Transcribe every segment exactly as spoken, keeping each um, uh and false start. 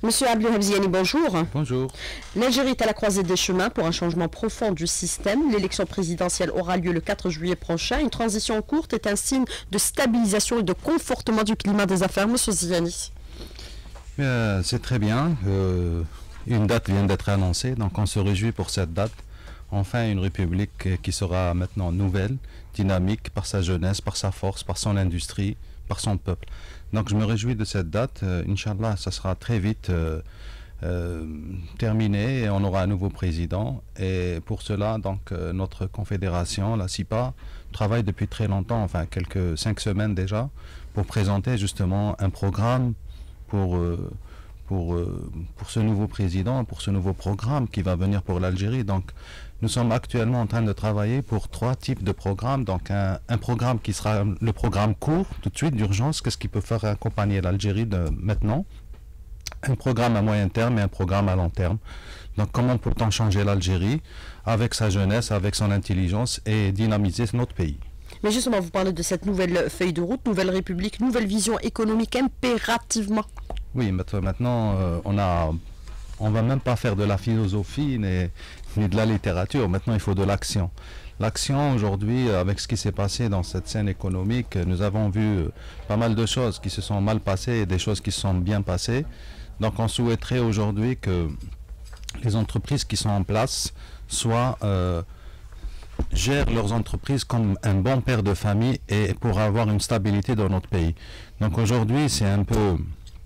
Monsieur Abdelwahab Ziani, bonjour. Bonjour. L'Algérie est à la croisée des chemins pour un changement profond du système. L'élection présidentielle aura lieu le quatre juillet prochain. Une transition courte est un signe de stabilisation et de confortement du climat des affaires. Monsieur Ziani. Euh, C'est très bien. Euh, une date vient d'être annoncée, donc on se réjouit pour cette date. Enfin, une république qui sera maintenant nouvelle, dynamique par sa jeunesse, par sa force, par son industrie, par son peuple. Donc je me réjouis de cette date. Euh, Inch'Allah, ça sera très vite euh, euh, terminé et on aura un nouveau président. Et pour cela, donc euh, notre confédération, la SIPA, travaille depuis très longtemps, enfin quelques cinq semaines déjà, pour présenter justement un programme pour, euh, pour, euh, pour ce nouveau président, pour ce nouveau programme qui va venir pour l'Algérie. Donc nous sommes actuellement en train de travailler pour trois types de programmes. Donc un, un programme qui sera le programme court, tout de suite, d'urgence, qu'est-ce qui peut faire accompagner l'Algérie de maintenant. Un programme à moyen terme et un programme à long terme. Donc comment peut-on changer l'Algérie avec sa jeunesse, avec son intelligence et dynamiser notre pays. Mais justement, vous parlez de cette nouvelle feuille de route, nouvelle république, nouvelle vision économique impérativement. Oui, maintenant, euh, on a... On ne va même pas faire de la philosophie ni, ni de la littérature. Maintenant, il faut de l'action. L'action, aujourd'hui, avec ce qui s'est passé dans cette scène économique, nous avons vu pas mal de choses qui se sont mal passées et des choses qui se sont bien passées. Donc, on souhaiterait aujourd'hui que les entreprises qui sont en place soient, euh, gèrent leurs entreprises comme un bon père de famille et pour avoir une stabilité dans notre pays. Donc, aujourd'hui, c'est un peu...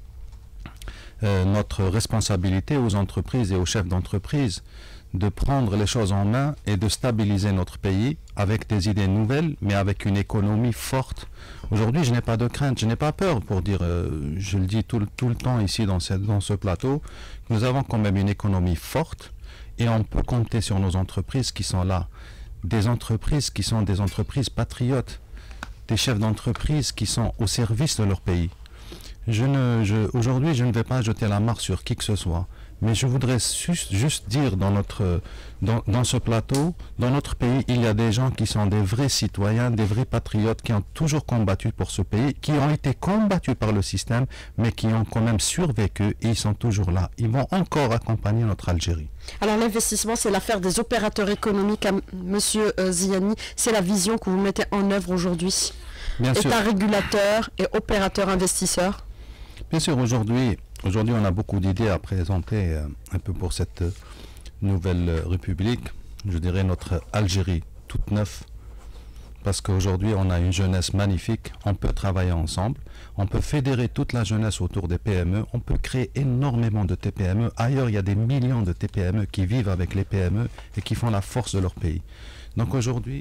Euh, notre responsabilité aux entreprises et aux chefs d'entreprise de prendre les choses en main et de stabiliser notre pays avec des idées nouvelles, mais avec une économie forte. Aujourd'hui, je n'ai pas de crainte, je n'ai pas peur pour dire, euh, je le dis tout, tout le temps ici dans, cette, dans ce plateau, nous avons quand même une économie forte et on peut compter sur nos entreprises qui sont là. Des entreprises qui sont des entreprises patriotes, des chefs d'entreprise qui sont au service de leur pays. Je ne, je, aujourd'hui, je ne vais pas jeter la marque sur qui que ce soit, mais je voudrais juste, juste dire dans, notre, dans, dans ce plateau, dans notre pays, il y a des gens qui sont des vrais citoyens, des vrais patriotes, qui ont toujours combattu pour ce pays, qui ont été combattus par le système, mais qui ont quand même survécu et ils sont toujours là. Ils vont encore accompagner notre Algérie. Alors l'investissement, c'est l'affaire des opérateurs économiques, à Monsieur euh, Ziani. C'est la vision que vous mettez en œuvre aujourd'hui. Bien sûr. État régulateur et opérateur investisseur. Bien sûr, aujourd'hui, aujourd'hui, on a beaucoup d'idées à présenter euh, un peu pour cette euh, nouvelle euh, république. Je dirais notre Algérie toute neuve. Parce qu'aujourd'hui, on a une jeunesse magnifique. On peut travailler ensemble. On peut fédérer toute la jeunesse autour des P M E. On peut créer énormément de T P M E. Ailleurs, il y a des millions de T P M E qui vivent avec les P M E et qui font la force de leur pays. Donc aujourd'hui,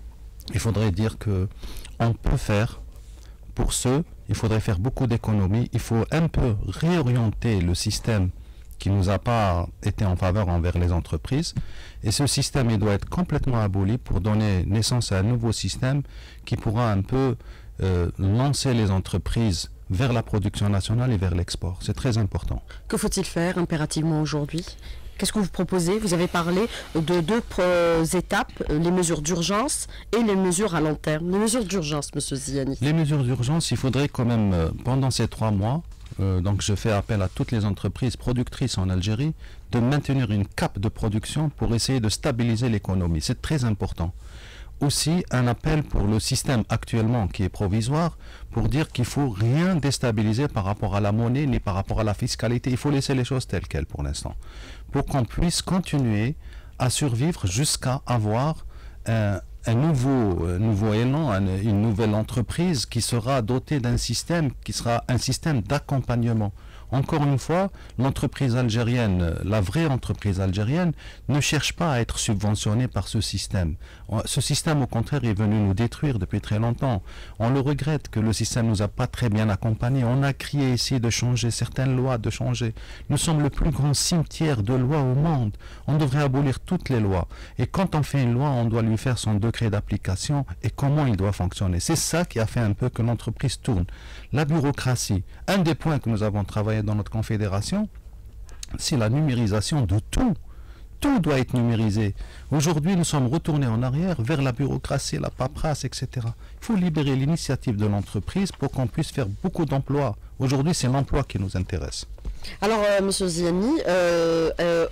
il faudrait dire que on peut faire pour ceux, il faudrait faire beaucoup d'économies. Il faut un peu réorienter le système qui ne nous a pas été en faveur envers les entreprises. Et ce système, il doit être complètement aboli pour donner naissance à un nouveau système qui pourra un peu euh, lancer les entreprises vers la production nationale et vers l'export. C'est très important. Que faut-il faire impérativement aujourd'hui ? Qu'est-ce que vous proposez? Vous avez parlé de deux euh, étapes, les mesures d'urgence et les mesures à long terme. Les mesures d'urgence, Monsieur Ziani. Les mesures d'urgence, il faudrait quand même, euh, pendant ces trois mois, euh, donc je fais appel à toutes les entreprises productrices en Algérie, de maintenir une cape de production pour essayer de stabiliser l'économie. C'est très important. Aussi, un appel pour le système actuellement qui est provisoire, pour dire qu'il ne faut rien déstabiliser par rapport à la monnaie ni par rapport à la fiscalité. Il faut laisser les choses telles quelles pour l'instant, pour qu'on puisse continuer à survivre jusqu'à avoir un, un nouveau, un nouveau élan, un, une nouvelle entreprise qui sera dotée d'un système qui sera un système d'accompagnement. Encore une fois, l'entreprise algérienne, la vraie entreprise algérienne, ne cherche pas à être subventionnée par ce système. Ce système, au contraire, est venu nous détruire depuis très longtemps. On le regrette que le système ne nous a pas très bien accompagnés. On a crié ici de changer certaines lois, de changer. Nous sommes le plus grand cimetière de lois au monde. On devrait abolir toutes les lois. Et quand on fait une loi, on doit lui faire son degré d'application et comment il doit fonctionner. C'est ça qui a fait un peu que l'entreprise tourne. La bureaucratie. Un des points que nous avons travaillé dans notre confédération, c'est la numérisation de tout. Tout doit être numérisé. Aujourd'hui, nous sommes retournés en arrière vers la bureaucratie, la paperasse, et cetera. Il faut libérer l'initiative de l'entreprise pour qu'on puisse faire beaucoup d'emplois. Aujourd'hui, c'est l'emploi qui nous intéresse. Alors, euh, Monsieur Ziani, euh, euh,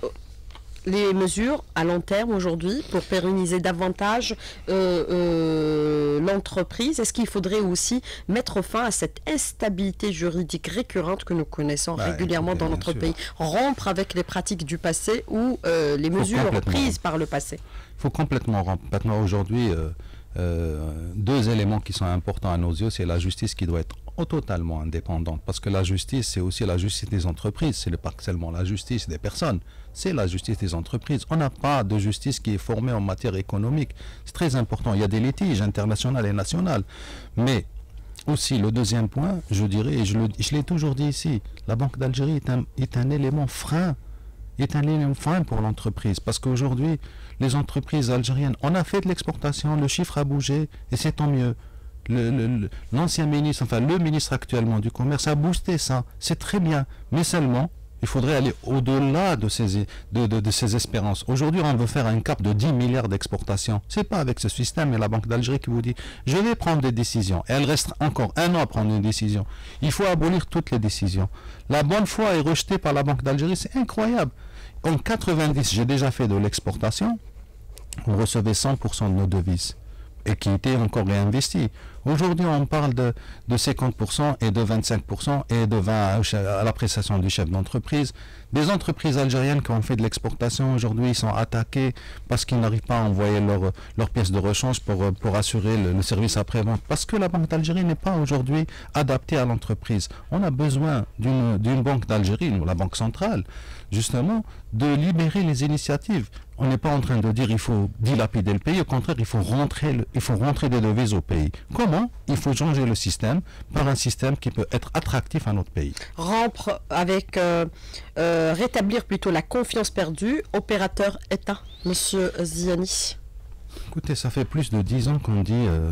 les mesures à long terme aujourd'hui pour pérenniser davantage euh, euh, l'entreprise, est-ce qu'il faudrait aussi mettre fin à cette instabilité juridique récurrente que nous connaissons bah, régulièrement écoutez, dans notre sûr. pays, rompre avec les pratiques du passé ou euh, les mesures prises par le passé? Il faut complètement rompre. Maintenant, aujourd'hui, euh, euh, deux éléments qui sont importants à nos yeux, c'est la justice qui doit être totalement indépendante, parce que la justice, c'est aussi la justice des entreprises, c'est pas seulement la justice des personnes, c'est la justice des entreprises. On n'a pas de justice qui est formée en matière économique. C'est très important. Il y a des litiges internationaux et nationaux. Mais aussi, le deuxième point, je dirais, et je, le, je l'ai toujours dit ici, la Banque d'Algérie est un, est un élément frein, est un élément frein pour l'entreprise, parce qu'aujourd'hui, les entreprises algériennes, on a fait de l'exportation, le chiffre a bougé, et c'est tant mieux. Le, le, l'ancien ministre, enfin le ministre actuellement du commerce a boosté ça, c'est très bien, mais seulement il faudrait aller au-delà de ces, de, de, de ces espérances. Aujourd'hui, on veut faire un cap de dix milliards d'exportations. C'est pas avec ce système et la Banque d'Algérie qui vous dit je vais prendre des décisions. Et elle reste encore un an à prendre une décision. Il faut abolir toutes les décisions. La bonne foi est rejetée par la Banque d'Algérie, c'est incroyable. En quatre-vingt-dix, j'ai déjà fait de l'exportation. On recevait cent pour cent de nos devises et qui étaient encore réinvestis. Aujourd'hui, on parle de, de cinquante pour cent et de vingt-cinq pour cent et de vingt pour cent à la prestation du chef d'entreprise. Des entreprises algériennes qui ont fait de l'exportation, aujourd'hui, ils sont attaqués parce qu'ils n'arrivent pas à envoyer leurs leur pièces de rechange pour, pour assurer le, le service après-vente. Parce que la Banque d'Algérie n'est pas aujourd'hui adaptée à l'entreprise. On a besoin d'une, d'une Banque d'Algérie, la Banque centrale, justement, de libérer les initiatives. On n'est pas en train de dire qu'il faut dilapider le pays, au contraire, il faut rentrer, le, il faut rentrer des devises au pays. Comment? Il faut changer le système par un système qui peut être attractif à notre pays. Rompre avec, euh, euh, rétablir plutôt la confiance perdue, opérateur État, Monsieur Ziani. Écoutez, ça fait plus de dix ans qu'on dit, euh,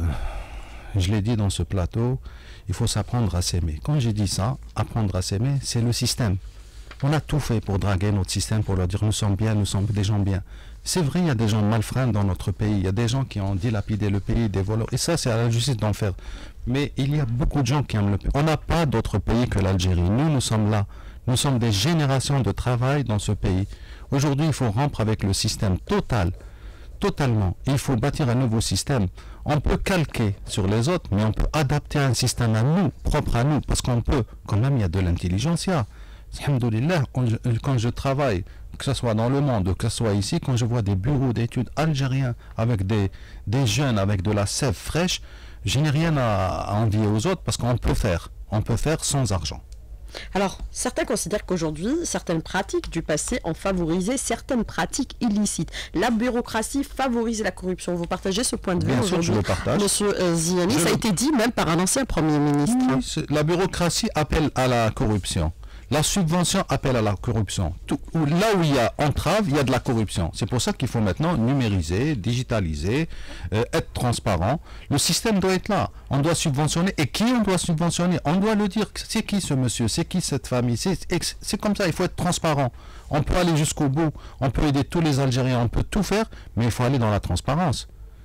je l'ai dit dans ce plateau, il faut s'apprendre à s'aimer. Quand j'ai dit ça, apprendre à s'aimer, c'est le système. On a tout fait pour draguer notre système, pour leur dire nous sommes bien, nous sommes des gens bien. C'est vrai, il y a des gens malfrats dans notre pays, il y a des gens qui ont dilapidé le pays, des voleurs, et ça c'est à la justice d'en faire. Mais il y a beaucoup de gens qui aiment le pays. On n'a pas d'autre pays que l'Algérie. Nous, nous sommes là. Nous sommes des générations de travail dans ce pays. Aujourd'hui, il faut rompre avec le système total, totalement. Il faut bâtir un nouveau système. On peut calquer sur les autres, mais on peut adapter un système à nous, propre à nous, parce qu'on peut, quand même, il y a de l'intelligentsia. Alhamdoulilah, quand je travaille, que ce soit dans le monde, que ce soit ici, quand je vois des bureaux d'études algériens avec des, des jeunes, avec de la sève fraîche, je n'ai rien à, à envier aux autres parce qu'on peut faire. On peut faire sans argent. Alors, certains considèrent qu'aujourd'hui, certaines pratiques du passé ont favorisé certaines pratiques illicites. La bureaucratie favorise la corruption. Vous partagez ce point de vue aujourd'hui? Bien sûr, je le partage. Monsieur euh, Ziani, je ça le... a été dit même par un ancien Premier ministre. Oui, la bureaucratie appelle à la corruption. La subvention appelle à la corruption. Tout, où, là où il y a entrave, il y a de la corruption. C'est pour ça qu'il faut maintenant numériser, digitaliser, euh, être transparent. Le système doit être là. On doit subventionner. Et qui on doit subventionner? On doit le dire. C'est qui ce monsieur? C'est qui cette famille? C'est, c'est comme ça, il faut être transparent. On peut aller jusqu'au bout. On peut aider tous les Algériens. On peut tout faire, mais il faut aller dans la transparence.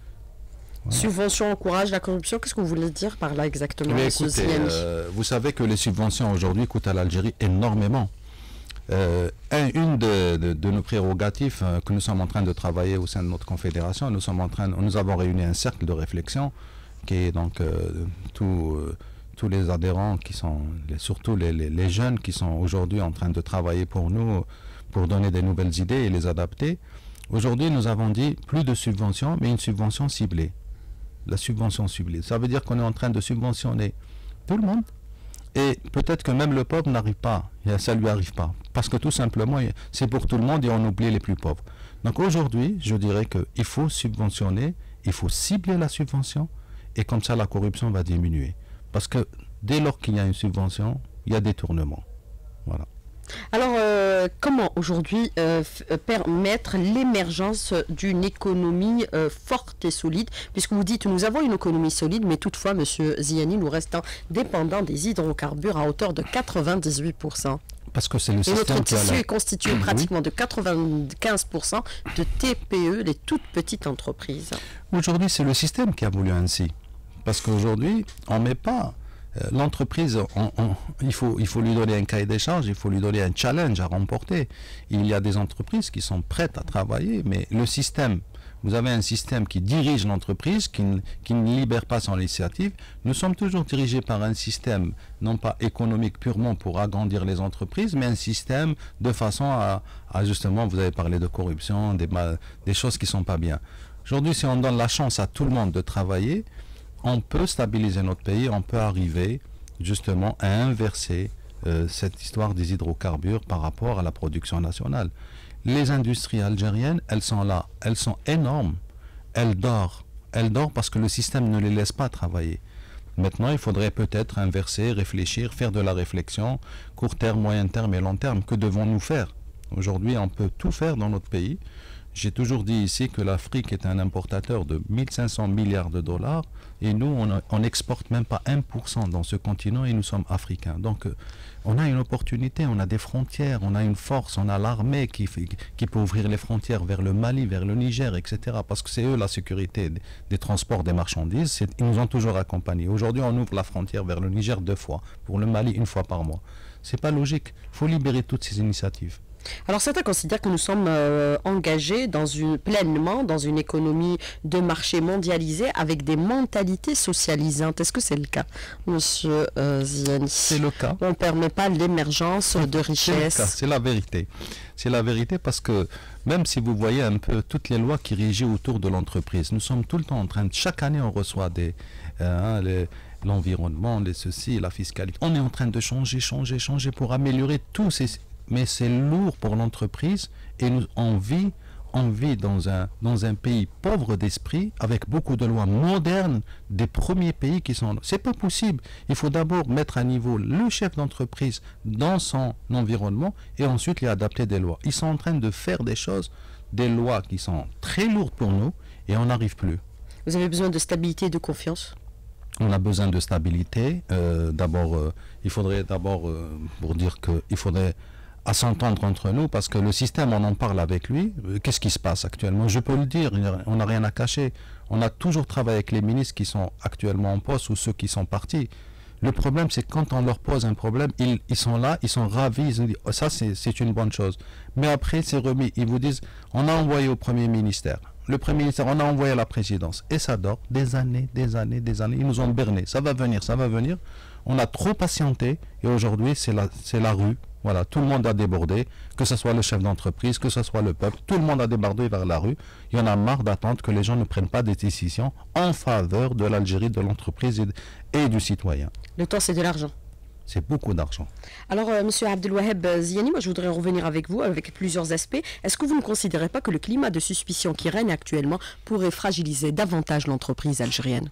Voilà. Subvention encourage la corruption, qu'est-ce que vous voulez dire par là exactement? Mais écoutez, euh, vous savez que les subventions aujourd'hui coûtent à l'Algérie énormément. Euh, un, une de, de, de nos prérogatives euh, que nous sommes en train de travailler au sein de notre confédération, nous, sommes en train, nous avons réuni un cercle de réflexion qui est donc euh, tout, euh, tous les adhérents qui sont, les, surtout les, les, les jeunes qui sont aujourd'hui en train de travailler pour nous, pour donner des nouvelles idées et les adapter. Aujourd'hui, nous avons dit plus de subventions, mais une subvention ciblée. La subvention ciblée. Ça veut dire qu'on est en train de subventionner tout le monde et peut-être que même le pauvre n'arrive pas, ça ne lui arrive pas. Parce que tout simplement, c'est pour tout le monde et on oublie les plus pauvres. Donc aujourd'hui, je dirais qu'il faut subventionner, il faut cibler la subvention et comme ça la corruption va diminuer. Parce que dès lors qu'il y a une subvention, il y a détournement. Voilà. Alors, euh, comment aujourd'hui euh, permettre l'émergence d'une économie euh, forte et solide? Puisque vous dites, nous avons une économie solide, mais toutefois, Monsieur Ziani, nous restons dépendants des hydrocarbures à hauteur de quatre-vingt-dix-huit pour cent. Parce que c'est le et système notre tissu la... est constitué oui. pratiquement de quatre-vingt-quinze pour cent de T P E, les toutes petites entreprises. Aujourd'hui, c'est le système qui a voulu ainsi. Parce qu'aujourd'hui, on ne met pas Euh, L'entreprise, on- on- il faut, il faut lui donner un cahier des charges, il faut lui donner un challenge à remporter. Il y a des entreprises qui sont prêtes à travailler, mais le système, vous avez un système qui dirige l'entreprise, qui, ne- qui ne libère pas son initiative. Nous sommes toujours dirigés par un système, non pas économique purement pour agrandir les entreprises, mais un système de façon à, à justement, vous avez parlé de corruption, des, mal- des choses qui ne sont pas bien. Aujourd'hui, si on donne la chance à tout le monde de travailler, on peut stabiliser notre pays, on peut arriver justement à inverser euh, cette histoire des hydrocarbures par rapport à la production nationale. Les industries algériennes, elles sont là, elles sont énormes, elles dorment, elles dorment parce que le système ne les laisse pas travailler. Maintenant, il faudrait peut-être inverser, réfléchir, faire de la réflexion, court terme, moyen terme et long terme. Que devons-nous faire? Aujourd'hui, on peut tout faire dans notre pays. J'ai toujours dit ici que l'Afrique est un importateur de mille cinq cents milliards de dollars et nous, on n'exporte même pas un pour cent dans ce continent et nous sommes africains. Donc, euh, on a une opportunité, on a des frontières, on a une force, on a l'armée qui, fait- qui peut ouvrir les frontières vers le Mali, vers le Niger, et cetera. Parce que c'est eux la sécurité des, des transports des marchandises. C'est- Ils nous ont toujours accompagnés. Aujourd'hui, on ouvre la frontière vers le Niger deux fois, pour le Mali une fois par mois. C'est pas logique. Il faut libérer toutes ces initiatives. Alors certains considèrent que nous sommes euh, engagés dans une, pleinement dans une économie de marché mondialisée avec des mentalités socialisantes. Est-ce que c'est le cas, Monsieur euh, Ziani? C'est le cas. On ne permet pas l'émergence de C'est le cas, richesses. c'est la vérité. C'est la vérité parce que même si vous voyez un peu toutes les lois qui régissent autour de l'entreprise, nous sommes tout le temps en train de, chaque année on reçoit des, euh, hein, les- l'environnement, les ceci, la fiscalité. On est en train de changer, changer, changer pour améliorer tous ces... Mais c'est lourd pour l'entreprise et nous, on vit, on vit dans un, dans un pays pauvre d'esprit avec beaucoup de lois modernes des premiers pays qui sont... C'est pas possible. Il faut d'abord mettre à niveau le chef d'entreprise dans son environnement et ensuite lui adapter des lois. Ils sont en train de faire des choses, des lois qui sont très lourdes pour nous et on n'arrive plus. Vous avez besoin de stabilité et de confiance. On a besoin de stabilité. Euh, d'abord, euh, il faudrait d'abord, euh, pour dire qu'il faudrait à s'entendre entre nous, parce que le système, on en parle avec lui. Euh, Qu'est-ce qui se passe actuellement? Je peux le dire, il y a- on n'a rien à cacher. On a toujours travaillé avec les ministres qui sont actuellement en poste ou ceux qui sont partis. Le problème, c'est que quand on leur pose un problème, ils, ils sont là, ils sont ravis, ils ont dit, oh, ça c'est c'est une bonne chose. Mais après, c'est remis. Ils vous disent, on a envoyé au Premier ministère. Le Premier ministère, on a envoyé à la présidence. Et ça dort des années, des années, des années. Ils nous ont bernés. Ça va venir, ça va venir. On a trop patienté et aujourd'hui, c'est la, c'est la rue. Voilà, tout le monde a débordé, que ce soit le chef d'entreprise, que ce soit le peuple, tout le monde a débordé vers la rue. Il y en a marre d'attendre que les gens ne prennent pas des décisions en faveur de l'Algérie, de l'entreprise et, et du citoyen. Le temps, c'est de l'argent. C'est beaucoup d'argent. Alors, euh, Monsieur Abdelwaheb Ziani, moi je voudrais revenir avec vous avec plusieurs aspects. Est-ce que vous ne considérez pas que le climat de suspicion qui règne actuellement pourrait fragiliser davantage l'entreprise algérienne?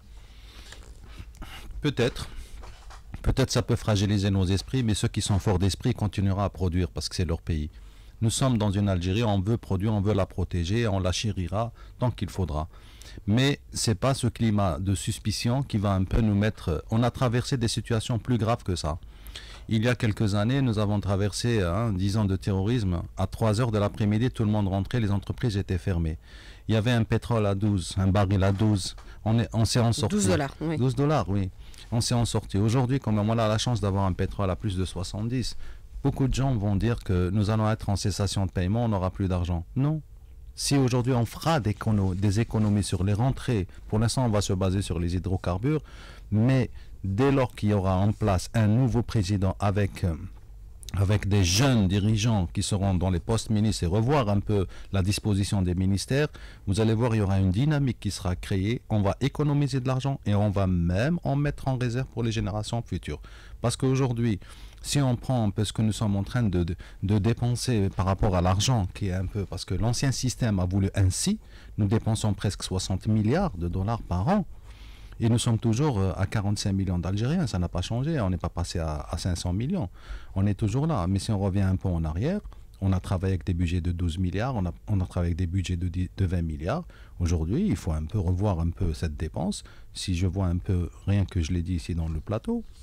Peut-être. Peut-être ça peut fragiliser nos esprits, mais ceux qui sont forts d'esprit continueront à produire parce que c'est leur pays. Nous sommes dans une Algérie, on veut produire, on veut la protéger, on la chérira tant qu'il faudra. Mais ce n'est pas ce climat de suspicion qui va un peu nous mettre... On a traversé des situations plus graves que ça. Il y a quelques années, nous avons traversé hein, dix ans de terrorisme. À trois heures de l'après-midi, tout le monde rentrait, les entreprises étaient fermées. Il y avait un pétrole à douze, un baril à douze. On, est, on s'est en sorti. douze dollars, oui. douze dollars, oui. On s'est en sorti. Aujourd'hui, comme on a la chance d'avoir un pétrole à plus de soixante-dix, beaucoup de gens vont dire que nous allons être en cessation de paiement, on n'aura plus d'argent. Non. Si aujourd'hui on fera des, écono- des économies sur les rentrées, pour l'instant on va se baser sur les hydrocarbures, mais dès lors qu'il y aura en place un nouveau président avec, euh, avec des jeunes dirigeants qui seront dans les postes ministres et revoir un peu la disposition des ministères, vous allez voir, il y aura une dynamique qui sera créée, on va économiser de l'argent et on va même en mettre en réserve pour les générations futures. Parce qu'aujourd'hui, si on prend un peu ce que nous sommes en train de, de, de dépenser par rapport à l'argent, qui est un peu, parce que l'ancien système a voulu ainsi, nous dépensons presque soixante milliards de dollars par an. Et nous sommes toujours à quarante-cinq millions d'Algériens, ça n'a pas changé, on n'est pas passé à, à cinq cents millions. On est toujours là, mais si on revient un peu en arrière, on a travaillé avec des budgets de douze milliards, on a, on a travaillé avec des budgets de, de vingt milliards. Aujourd'hui, il faut un peu revoir un peu cette dépense. Si je vois un peu, rien que je l'ai dit ici dans le plateau,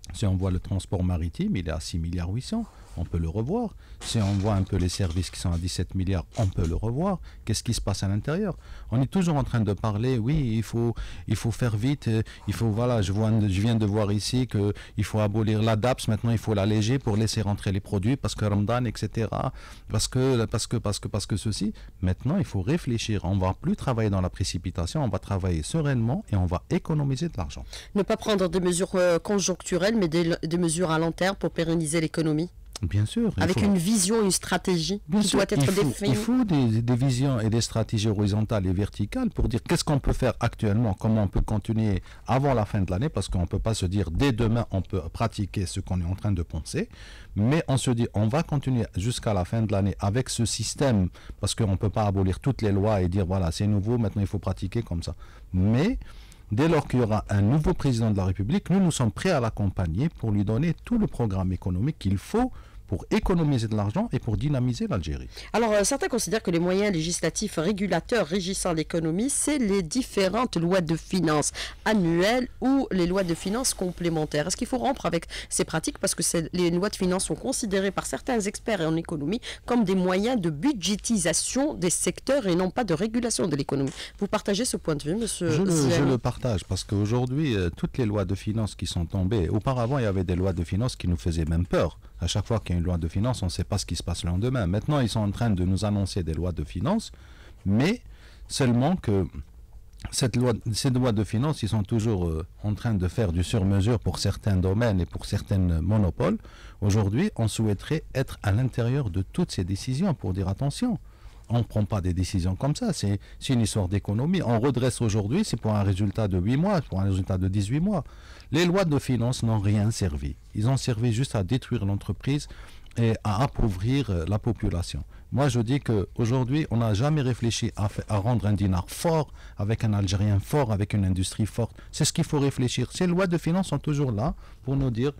Si on voit le transport maritime, il est à six milliards huit cents, on peut le revoir. Si on voit un peu les services qui sont à dix-sept milliards, on peut le revoir. Qu'est-ce qui se passe à l'intérieur? On est toujours en train de parler, oui, il faut, il faut faire vite, il faut, voilà, je, vois, je viens de voir ici qu'il faut abolir la D A P S, maintenant il faut l'alléger pour laisser rentrer les produits, parce que Ramadan, et cetera. Parce que, parce que, parce que, parce que ceci. Maintenant, il faut réfléchir. On ne va plus travailler dans la précipitation, on va travailler sereinement et on va économiser de l'argent. Ne pas prendre des mesures euh, conjoncturelles, mais des, des mesures à long terme pour pérenniser l'économie. Bien sûr. Avec faut... une vision, une stratégie Bien qui sûr, doit être définie. Il faut des, des visions et des stratégies horizontales et verticales pour dire qu'est-ce qu'on peut faire actuellement, comment on peut continuer avant la fin de l'année, parce qu'on ne peut pas se dire dès demain on peut pratiquer ce qu'on est en train de penser, mais on se dit on va continuer jusqu'à la fin de l'année avec ce système, parce qu'on ne peut pas abolir toutes les lois et dire voilà c'est nouveau, maintenant il faut pratiquer comme ça. Mais dès lors qu'il y aura un nouveau président de la République, nous, nous sommes prêts à l'accompagner pour lui donner tout le programme économique qu'il faut pour économiser de l'argent et pour dynamiser l'Algérie. Alors, euh, certains considèrent que les moyens législatifs régulateurs régissant l'économie, c'est les différentes lois de finances annuelles ou les lois de finances complémentaires. Est-ce qu'il faut rompre avec ces pratiques parce que les lois de finances sont considérées par certains experts en économie comme des moyens de budgétisation des secteurs et non pas de régulation de l'économie? Vous partagez ce point de vue, monsieur Je le, Ziani? Je le partage parce qu'aujourd'hui, euh, toutes les lois de finances qui sont tombées, auparavant, il y avait des lois de finances qui nous faisaient même peur. À chaque fois qu'il y a une loi de finances, on ne sait pas ce qui se passe le lendemain. Maintenant, ils sont en train de nous annoncer des lois de finances, mais seulement que cette loi, ces lois de finances, ils sont toujours euh, en train de faire du sur-mesure pour certains domaines et pour certains monopoles. Aujourd'hui, on souhaiterait être à l'intérieur de toutes ces décisions pour dire attention. On ne prend pas des décisions comme ça, c'est une histoire d'économie. On redresse aujourd'hui, c'est pour un résultat de huit mois, pour un résultat de dix-huit mois. Les lois de finances n'ont rien servi. Ils ont servi juste à détruire l'entreprise et à appauvrir la population. Moi, je dis qu'aujourd'hui, on n'a jamais réfléchi à, à rendre un dinar fort, avec un Algérien fort, avec une industrie forte. C'est ce qu'il faut réfléchir. Ces lois de finances sont toujours là pour nous dire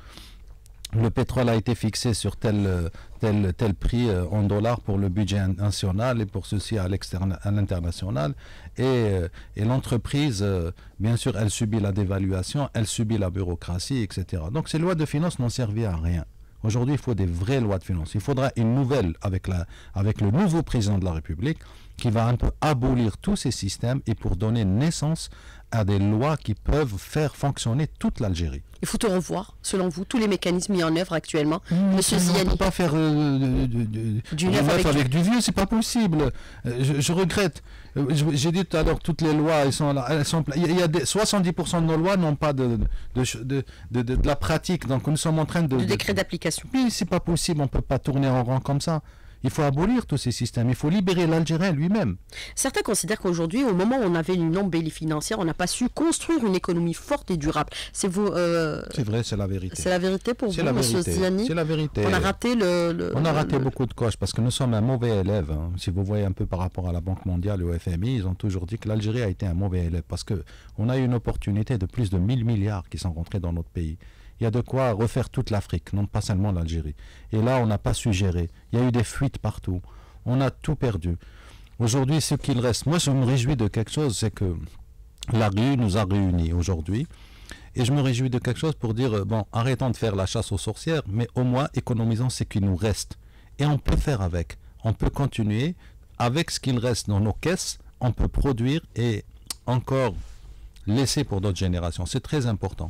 le pétrole a été fixé sur tel, tel, tel prix en dollars pour le budget national et pour ceci à l'international. Et, et l'entreprise, bien sûr, elle subit la dévaluation, elle subit la bureaucratie, et cetera. Donc ces lois de finances n'ont servi à rien. Aujourd'hui, il faut des vraies lois de finances. Il faudra une nouvelle avec, la, avec le nouveau président de la République qui va un peu abolir tous ces systèmes et pour donner naissance à des lois qui peuvent faire fonctionner toute l'Algérie. Il faut revoir, selon vous, tous les mécanismes mis en œuvre actuellement. Mmh, Monsieur Ziani. On ne peut pas faire euh, de, de, de, du neuf avec, avec du vieux, c'est pas possible. Euh, je, je regrette. Euh, J'ai dit tout à l'heure, toutes les lois, elles sont là. Elles sont, il y a des, soixante-dix pour cent de nos lois n'ont pas de, de, de, de, de, de la pratique. Donc nous sommes en train de... Le décret d'application. Oui, c'est pas possible, on ne peut pas tourner en rond comme ça. Il faut abolir tous ces systèmes, il faut libérer l'Algérien lui-même. Certains considèrent qu'aujourd'hui, au moment où on avait une embellie financière, on n'a pas su construire une économie forte et durable. C'est vous. Euh... C'est vrai, c'est la vérité. C'est la vérité pour vous, la monsieur Ziani. C'est la vérité. On a raté le. le on a raté le... beaucoup de coches parce que nous sommes un mauvais élève. Hein. Si vous voyez un peu par rapport à la Banque mondiale et au F M I, ils ont toujours dit que l'Algérie a été un mauvais élève parce qu'on a eu une opportunité de plus de mille milliards qui sont rentrés dans notre pays. Il y a de quoi refaire toute l'Afrique, non pas seulement l'Algérie. Et là, on n'a pas su gérer. Il y a eu des fuites partout. On a tout perdu. Aujourd'hui, ce qu'il reste, moi je me réjouis de quelque chose, c'est que la rue nous a réunis aujourd'hui. Et je me réjouis de quelque chose pour dire, bon, arrêtons de faire la chasse aux sorcières, mais au moins économisons ce qui nous reste. Et on peut faire avec. On peut continuer avec ce qu'il reste dans nos caisses, on peut produire et encore laisser pour d'autres générations. C'est très important.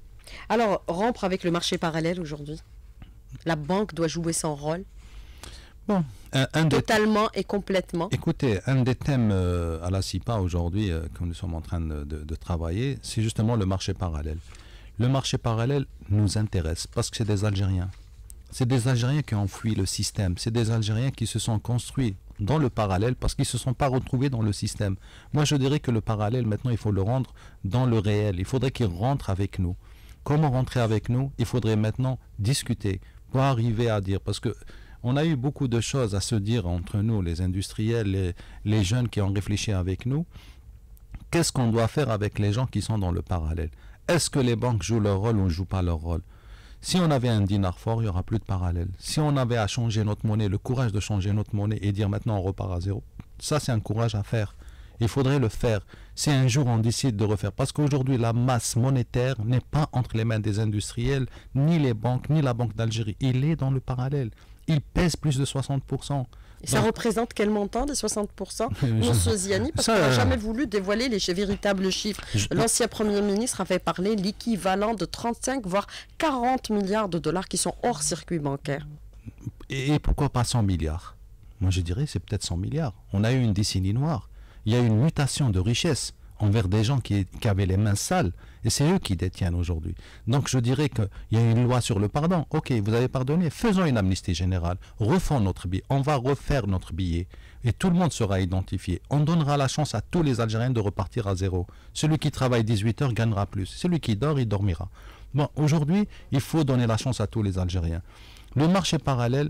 Alors, rompre avec le marché parallèle aujourd'hui, la banque doit jouer son rôle. Bon, un, un totalement des, et complètement. Écoutez, un des thèmes euh, à la C I P A aujourd'hui euh, que nous sommes en train de, de, de travailler, c'est justement le marché parallèle. Le marché parallèle nous intéresse parce que c'est des Algériens. C'est des Algériens qui ont fui le système. C'est des Algériens qui se sont construits dans le parallèle parce qu'ils ne se sont pas retrouvés dans le système. Moi, je dirais que le parallèle, maintenant, il faut le rendre dans le réel. Il faudrait qu'ils rentrent avec nous. Comment rentrer avec nous? Il faudrait maintenant discuter pour arriver à dire, parce que on a eu beaucoup de choses à se dire entre nous, les industriels, les, les jeunes qui ont réfléchi avec nous. Qu'est-ce qu'on doit faire avec les gens qui sont dans le parallèle? Est-ce que les banques jouent leur rôle ou ne jouent pas leur rôle? Si on avait un dinar fort, il n'y aura plus de parallèle. Si on avait à changer notre monnaie, le courage de changer notre monnaie et dire maintenant on repart à zéro, ça c'est un courage à faire. Il faudrait le faire. Si un jour on décide de refaire, parce qu'aujourd'hui la masse monétaire n'est pas entre les mains des industriels, ni les banques, ni la Banque d'Algérie. Il est dans le parallèle. Il pèse plus de soixante pour cent. Et ça Donc, représente quel montant, les soixante pour cent, Je- Monsieur Ziani? Parce Ça, qu'on n'a euh, jamais voulu dévoiler les ch- véritables chiffres. Je- L'ancien Premier ministre avait parlé l'équivalent de trente-cinq, voire quarante milliards de dollars qui sont hors circuit bancaire. Et pourquoi pas cent milliards? Moi je dirais c'est peut-être cent milliards. On a eu une décennie noire. Il y a eu une mutation de richesse envers des gens qui, qui avaient les mains sales. Et c'est eux qui détiennent aujourd'hui. Donc je dirais qu'il y a une loi sur le pardon. Ok, vous avez pardonné, faisons une amnistie générale. Refons notre billet. On va refaire notre billet. Et tout le monde sera identifié. On donnera la chance à tous les Algériens de repartir à zéro. Celui qui travaille dix-huit heures gagnera plus. Celui qui dort, il dormira. Bon, aujourd'hui, il faut donner la chance à tous les Algériens. Le marché parallèle,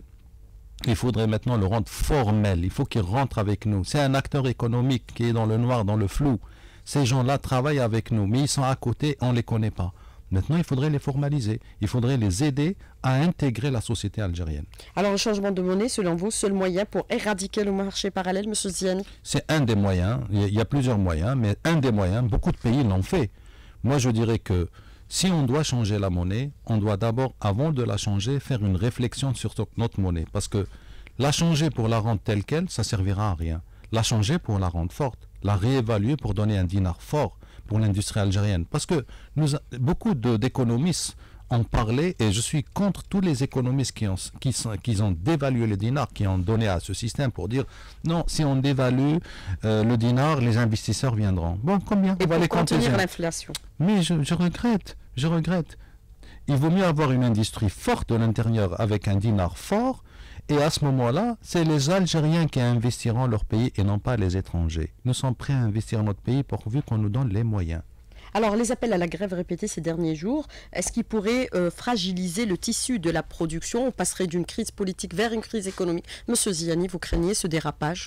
il faudrait maintenant le rendre formel. Il faut qu'il rentre avec nous. C'est un acteur économique qui est dans le noir, dans le flou. Ces gens-là travaillent avec nous, mais ils sont à côté, on ne les connaît pas. Maintenant, il faudrait les formaliser. Il faudrait les aider à intégrer la société algérienne. Alors, le changement de monnaie, selon vous, seul moyen pour éradiquer le marché parallèle, Monsieur Ziani? C'est un des moyens. Il y a- il y a plusieurs moyens, mais un des moyens, beaucoup de pays l'ont fait. Moi, je dirais que si on doit changer la monnaie, on doit d'abord, avant de la changer, faire une réflexion sur to- notre monnaie. Parce que la changer pour la rendre telle qu'elle, ça servira à rien. La changer pour la rendre forte, la réévaluer pour donner un dinar fort pour l'industrie algérienne. Parce que nous, a- beaucoup de- d'économistes ont parlé, et je suis contre tous les économistes qui ont, qui, sont- qui ont dévalué le dinar, qui ont donné à ce système pour dire non, si on dévalue euh, le dinar, les investisseurs viendront. Bon, combien Et on va pour les compter. contenir l'inflation. Mais je, je regrette, je regrette. Il vaut mieux avoir une industrie forte de l'intérieur avec un dinar fort, et à ce moment-là, c'est les Algériens qui investiront leur pays et non pas les étrangers. Nous sommes prêts à investir notre pays pourvu qu'on nous donne les moyens. Alors, les appels à la grève répétés ces derniers jours, est-ce qu'ils pourraient euh, fragiliser le tissu de la production? On passerait d'une crise politique vers une crise économique. Monsieur Ziani, vous craignez ce dérapage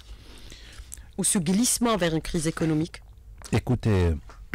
ou ce glissement vers une crise économique? Écoutez,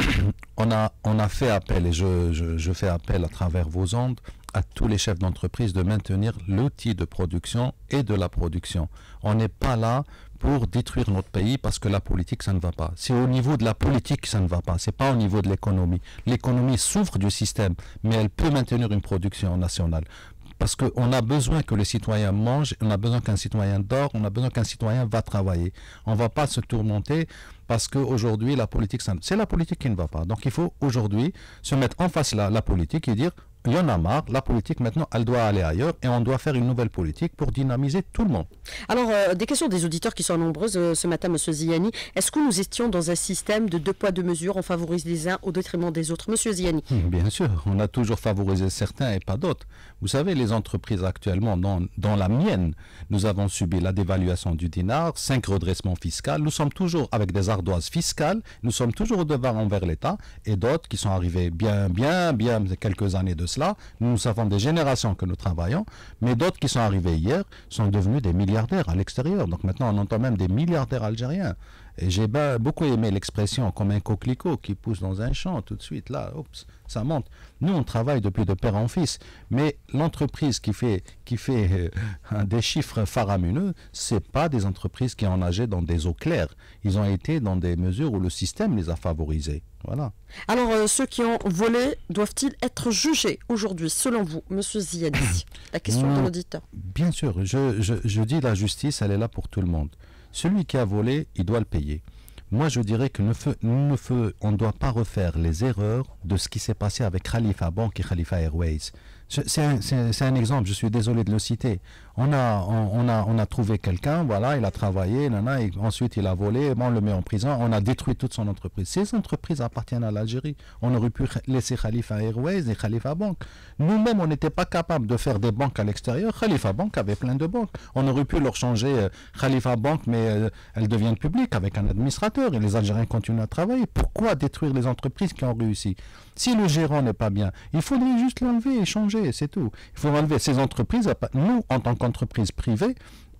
on a, on a fait appel, et je, je, je fais appel à travers vos ondes, à tous les chefs d'entreprise de maintenir l'outil de production et de la production. On n'est pas là pour détruire notre pays parce que la politique, ça ne va pas. C'est au niveau de la politique que ça ne va pas, c'est pas au niveau de l'économie. L'économie souffre du système, mais elle peut maintenir une production nationale. Parce qu'on a besoin que le citoyen mange, on a besoin qu'un citoyen dort, on a besoin qu'un citoyen va travailler. On ne va pas se tourmenter parce qu'aujourd'hui, la politique, ça- c'est la politique qui ne va pas. Donc il faut aujourd'hui se mettre en face la, la politique et dire, il y en a marre, la politique maintenant, elle doit aller ailleurs et on doit faire une nouvelle politique pour dynamiser tout le monde. Alors, euh, des questions des auditeurs qui sont nombreuses euh, ce matin, Monsieur Ziani. Est-ce que nous étions dans un système de deux poids, deux mesures? On favorise les uns au détriment des autres. Monsieur Ziani. Hum, Bien sûr, on a toujours favorisé certains et pas d'autres. Vous savez, les entreprises actuellement, dans, dans la mienne, nous avons subi la dévaluation du dinar, cinq redressements fiscaux. Nous sommes toujours avec des ardoises fiscales, nous sommes toujours devant envers l'État, et d'autres qui sont arrivés bien, bien, bien quelques années de cela. Nous avons des générations que nous travaillons, mais d'autres qui sont arrivés hier sont devenus des milliardaires à l'extérieur. Donc maintenant, on entend même des milliardaires algériens. Et j'ai ben, beaucoup aimé l'expression comme un coquelicot qui pousse dans un champ tout de suite. Là, oups, ça monte. Nous, on travaille depuis de père en fils. Mais l'entreprise qui fait, qui fait euh, des chiffres faramineux, ce pas des entreprises qui ont nagé dans des eaux claires. Ils ont été dans des mesures où le système les a favorisés. Voilà. Alors, euh, ceux qui ont volé doivent-ils être jugés aujourd'hui, selon vous, Monsieur Ziani? La question de Non. l'auditeur. Bien sûr, je, je, je dis la justice, elle est là pour tout le monde. Celui qui a volé, il doit le payer. Moi, je dirais que ne fe- ne fe- on ne doit pas refaire les erreurs de ce qui s'est passé avec Khalifa Bank et Khalifa Airways. Je- C'est un, c'est- c'est un exemple, je suis désolé de le citer. On a, on, on a, on a trouvé quelqu'un, voilà, il a travaillé, nana, et ensuite il a volé, bon, on le met en prison, on a détruit toute son entreprise. Ces entreprises appartiennent à l'Algérie. On aurait pu laisser Khalifa Airways et Khalifa Bank. Nous-mêmes, on n'était pas capable de faire des banques à l'extérieur. Khalifa Bank avait plein de banques. On aurait pu leur changer euh, Khalifa Bank, mais euh, elles deviennent publiques avec un administrateur et les Algériens continuent à travailler. Pourquoi détruire les entreprises qui ont réussi? Si le gérant n'est pas bien, il faudrait juste l'enlever et changer, c'est tout. Il faut enlever ces entreprises. Nous, en tant qu'entreprise privée,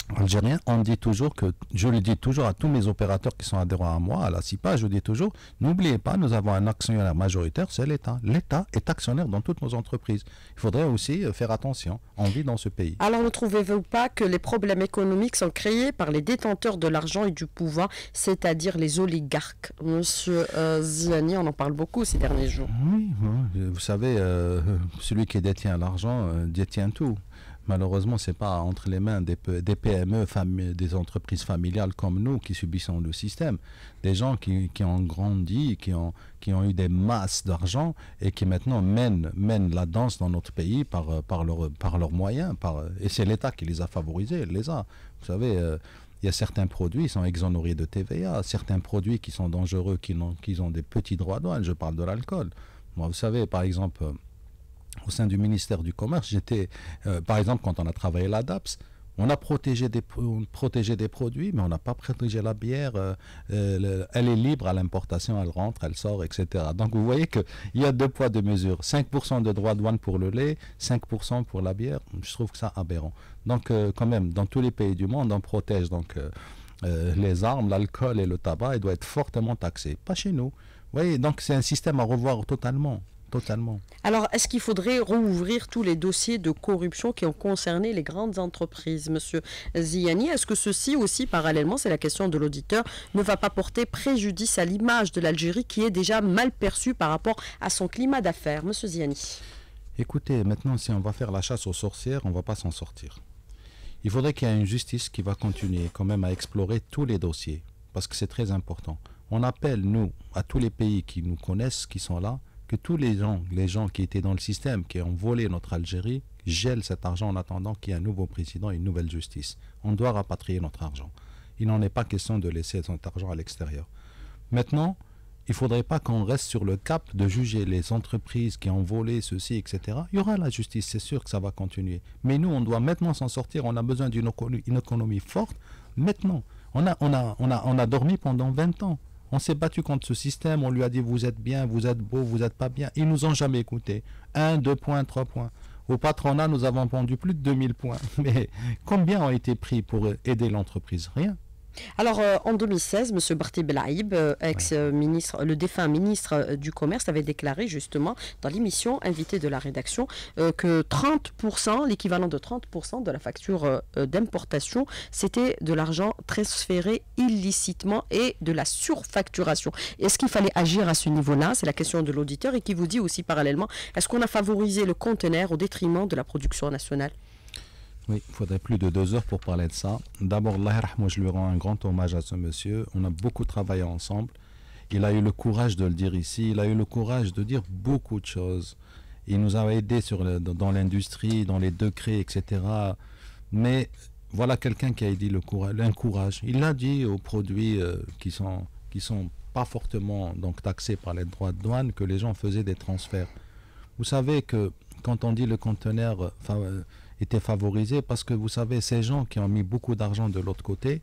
algérien, on dit toujours que, je le dis toujours à tous mes opérateurs qui sont adhérents à moi, à la CIPA, je dis toujours, n'oubliez pas, nous avons un actionnaire majoritaire, c'est l'État. L'État est actionnaire dans toutes nos entreprises. Il faudrait aussi faire attention, on vit dans ce pays. Alors ne trouvez-vous pas que les problèmes économiques sont créés par les détenteurs de l'argent et du pouvoir, c'est-à-dire les oligarques? Monsieur euh, Ziani, on en parle beaucoup ces derniers jours. Oui, oui. Vous savez, euh, celui qui détient l'argent euh, détient tout. Malheureusement, ce n'est pas entre les mains des, des P M E, des entreprises familiales comme nous qui subissons le système. Des gens qui, qui ont grandi, qui ont, qui ont eu des masses d'argent et qui maintenant mènent, mènent la danse dans notre pays par, par, leur, par leurs moyens. Par, et c'est l'État qui les a favorisés, les a. Vous savez, euh, il y a certains produits qui sont exonérés de T V A, certains produits qui sont dangereux, qui ont, qui ont des petits droits de douane. Je parle de l'alcool. Moi, vous savez, par exemple... Au sein du ministère du Commerce, j'étais, euh, par exemple, quand on a travaillé la D A P S, on a protégé des, protégé des produits, mais on n'a pas protégé la bière. Euh, euh, elle est libre à l'importation, elle rentre, elle sort, et cetera. Donc vous voyez qu'il y a deux poids, deux mesures. cinq pour cent de droits de douane pour le lait, cinq pour cent pour la bière. Je trouve que ça aberrant. Donc euh, quand même, dans tous les pays du monde, on protège donc, euh, euh, les armes, l'alcool et le tabac. Il doit être fortement taxé. Pas chez nous. Vous voyez, donc c'est un système à revoir totalement. Totalement. Alors, est-ce qu'il faudrait rouvrir tous les dossiers de corruption qui ont concerné les grandes entreprises, Monsieur Ziani? Est-ce que ceci aussi, parallèlement, c'est la question de l'auditeur, ne va pas porter préjudice à l'image de l'Algérie qui est déjà mal perçue par rapport à son climat d'affaires, Monsieur Ziani? Écoutez, maintenant, si on va faire la chasse aux sorcières, on ne va pas s'en sortir. Il faudrait qu'il y ait une justice qui va continuer quand même à explorer tous les dossiers, parce que c'est très important. On appelle, nous, à tous les pays qui nous connaissent, qui sont là, que tous les gens, les gens qui étaient dans le système, qui ont volé notre Algérie, gèlent cet argent en attendant qu'il y ait un nouveau président et une nouvelle justice. On doit rapatrier notre argent. Il n'en est pas question de laisser cet argent à l'extérieur. Maintenant, il ne faudrait pas qu'on reste sur le cap de juger les entreprises qui ont volé ceci, et cetera. Il y aura la justice, c'est sûr que ça va continuer. Mais nous, on doit maintenant s'en sortir. On a besoin d'une économie forte. Maintenant, on a, on a, on a, on a dormi pendant vingt ans. On s'est battu contre ce système, on lui a dit vous êtes bien, vous êtes beau, vous n'êtes pas bien. Ils nous ont jamais écoutés. Un, deux points, trois points. Au patronat, nous avons vendu plus de deux mille points. Mais combien ont été pris pour aider l'entreprise? Rien. Alors, euh, en deux mille seize, M. Barti Belaïb, euh, ex-ministre, ouais. le défunt ministre euh, du Commerce, avait déclaré justement dans l'émission invitée de la rédaction euh, que trente pour cent, l'équivalent de trente pour cent de la facture euh, d'importation, c'était de l'argent transféré illicitement et de la surfacturation. Est-ce qu'il fallait agir à ce niveau-là? C'est la question de l'auditeur et qui vous dit aussi parallèlement, est-ce qu'on a favorisé le conteneur au détriment de la production nationale? Oui, il faudrait plus de deux heures pour parler de ça. D'abord, moi je lui rends un grand hommage à ce monsieur. On a beaucoup travaillé ensemble. Il a eu le courage de le dire ici. Il a eu le courage de dire beaucoup de choses. Il nous a aidés sur le, dans l'industrie, dans les décrets, et cetera. Mais voilà quelqu'un qui a dit le courage, un courage. Il l'a dit aux produits euh, qui sont qui sont pas fortement donc taxés par les droits de douane que les gens faisaient des transferts. Vous savez que quand on dit le conteneur euh, était favorisé, parce que vous savez, ces gens qui ont mis beaucoup d'argent de l'autre côté,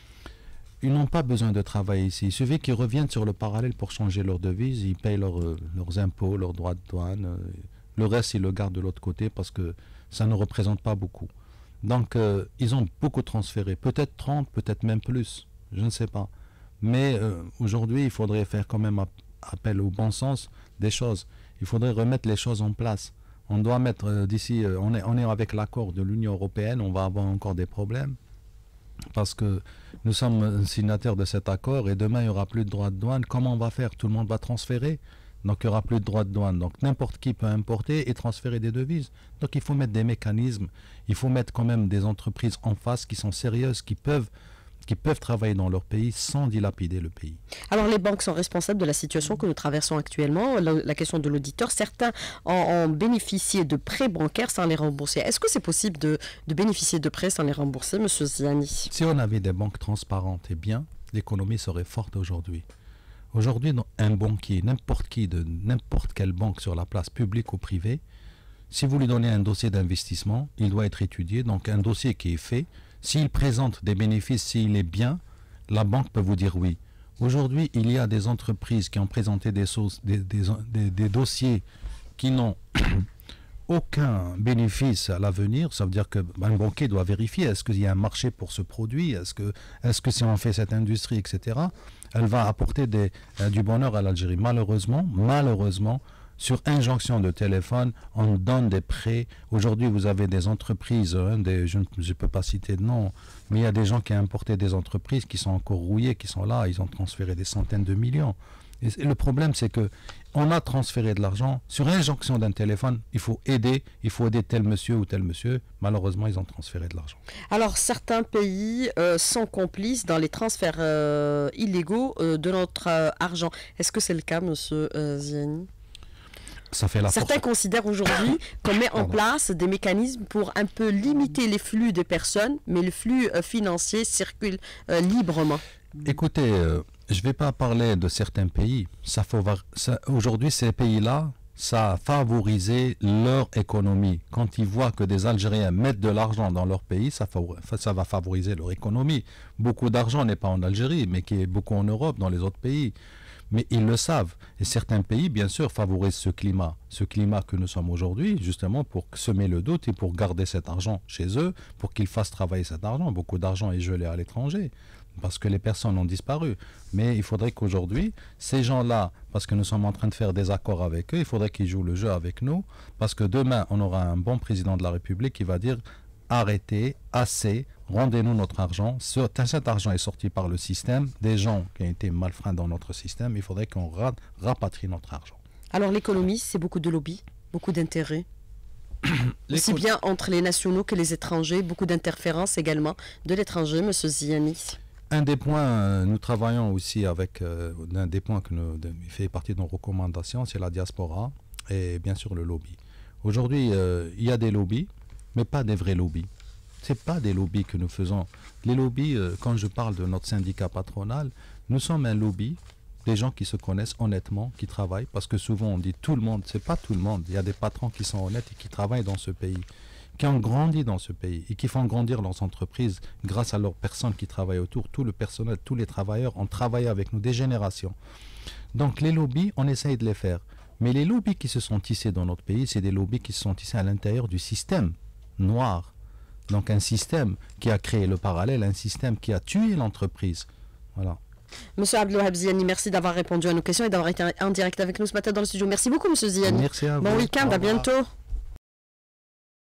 ils n'ont pas besoin de travailler ici. Il suffit qu'ils reviennent sur le parallèle pour changer leur devise, ils payent leur, euh, leurs impôts, leurs droits de douane. Euh, le reste, ils le gardent de l'autre côté parce que ça ne représente pas beaucoup. Donc, euh, ils ont beaucoup transféré. Peut-être trente, peut-être même plus. Je ne sais pas. Mais euh, aujourd'hui, il faudrait faire quand même appel au bon sens des choses. Il faudrait remettre les choses en place. On doit mettre euh, d'ici, euh, on, est, on est avec l'accord de l'Union européenne, on va avoir encore des problèmes parce que nous sommes signataires de cet accord et demain il n'y aura plus de droits de douane. Comment on va faire? Tout le monde va transférer, donc il n'y aura plus de droits de douane. Donc n'importe qui peut importer et transférer des devises. Donc il faut mettre des mécanismes, il faut mettre quand même des entreprises en face qui sont sérieuses, qui peuvent qui peuvent travailler dans leur pays sans dilapider le pays. Alors les banques sont responsables de la situation que nous traversons actuellement. La, la question de l'auditeur, certains ont, ont bénéficié de prêts bancaires sans les rembourser. Est-ce que c'est possible de, de bénéficier de prêts sans les rembourser, M. Ziani? Si on avait des banques transparentes et bien, l'économie serait forte aujourd'hui. Aujourd'hui, un banquier, n'importe qui, de n'importe quelle banque sur la place publique ou privée, si vous lui donnez un dossier d'investissement, il doit être étudié, donc un dossier qui est fait. S'il présente des bénéfices, s'il est bien, la banque peut vous dire oui. Aujourd'hui, il y a des entreprises qui ont présenté des, sauces, des, des, des, des dossiers qui n'ont aucun bénéfice à l'avenir. Ça veut dire qu'un banquier doit vérifier est-ce qu'il y a un marché pour ce produit, est-ce que, est-ce que si on fait cette industrie, et cetera, elle va apporter des, euh, du bonheur à l'Algérie. Malheureusement, malheureusement, sur injonction de téléphone, on donne des prêts. Aujourd'hui, vous avez des entreprises, hein, des, je ne peux pas citer de nom, mais il y a des gens qui ont importé des entreprises qui sont encore rouillées, qui sont là, ils ont transféré des centaines de millions. Et, et le problème, c'est que on a transféré de l'argent sur injonction d'un téléphone. Il faut aider, il faut aider tel monsieur ou tel monsieur. Malheureusement, ils ont transféré de l'argent. Alors, certains pays euh, sont complices dans les transferts euh, illégaux euh, de notre euh, argent. Est-ce que c'est le cas, monsieur euh, Ziani? Ça fait la Certains force. considèrent aujourd'hui qu'on met en place des mécanismes pour un peu limiter les flux de personnes, mais le flux euh, financier circule euh, librement. Écoutez, euh, je ne vais pas parler de certains pays. Ça, ça, aujourd'hui, ces pays-là, ça a favorisé leur économie. Quand ils voient que des Algériens mettent de l'argent dans leur pays, ça, ça va favoriser leur économie. Beaucoup d'argent n'est pas en Algérie, mais qui est beaucoup en Europe, dans les autres pays. Mais ils le savent. Et certains pays, bien sûr, favorisent ce climat. Ce climat que nous sommes aujourd'hui, justement, pour semer le doute et pour garder cet argent chez eux, pour qu'ils fassent travailler cet argent. Beaucoup d'argent est gelé à l'étranger, parce que les personnes ont disparu. Mais il faudrait qu'aujourd'hui, ces gens-là, parce que nous sommes en train de faire des accords avec eux, il faudrait qu'ils jouent le jeu avec nous, parce que demain, on aura un bon président de la République qui va dire « Arrêtez, assez, rendez-nous notre argent. Cet argent est sorti par le système, des gens qui ont été malfrats dans notre système, il faudrait qu'on rapatrie notre argent. » Alors l'économie, c'est beaucoup de lobby, beaucoup d'intérêts, aussi bien entre les nationaux que les étrangers, beaucoup d'interférences également de l'étranger, monsieur Ziani. Un des points, euh, nous travaillons aussi avec, euh, un des points qui fait partie de nos recommandations, c'est la diaspora et bien sûr le lobby. Aujourd'hui, euh, il y a des lobbies, mais pas des vrais lobbies. Ce n'est pas des lobbies que nous faisons. Les lobbies, euh, quand je parle de notre syndicat patronal, nous sommes un lobby, des gens qui se connaissent honnêtement, qui travaillent, parce que souvent on dit tout le monde, c'est pas tout le monde. Il y a des patrons qui sont honnêtes et qui travaillent dans ce pays, qui ont grandi dans ce pays et qui font grandir leurs entreprises grâce à leurs personnes qui travaillent autour. Tout le personnel, tous les travailleurs ont travaillé avec nous des générations. Donc les lobbies, on essaye de les faire. Mais les lobbies qui se sont tissés dans notre pays, c'est des lobbies qui se sont tissés à l'intérieur du système noir. Donc un système qui a créé le parallèle, un système qui a tué l'entreprise. Voilà. Monsieur Abdelwahab Ziani, merci d'avoir répondu à nos questions et d'avoir été en direct avec nous ce matin dans le studio. Merci beaucoup, monsieur Ziani. Merci à vous. Bon week-end, à bientôt.